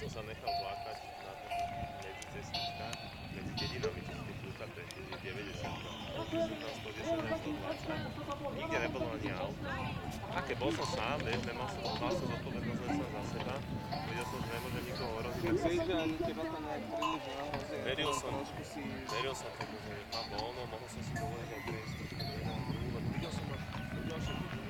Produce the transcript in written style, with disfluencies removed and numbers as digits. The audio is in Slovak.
som sa nechal vlákať na takých medzicestičkách, medzi dedinami České Krúta, to je tiež 90. Keď som tam 110 až 120, nikde nebolo ani auto. A keď bol som sám, vieš, mal som zodpovednosť len sám za seba, vedel som, že nemôžem nikoho ohroziť. Tak vieš, že ani teba to nejak príliš neohrozí. Veril som tomu, že mám voľno, mohol som si dovoliť aj prejsť trošku do iného kruhu, lebo videl som ďalšie ľudí.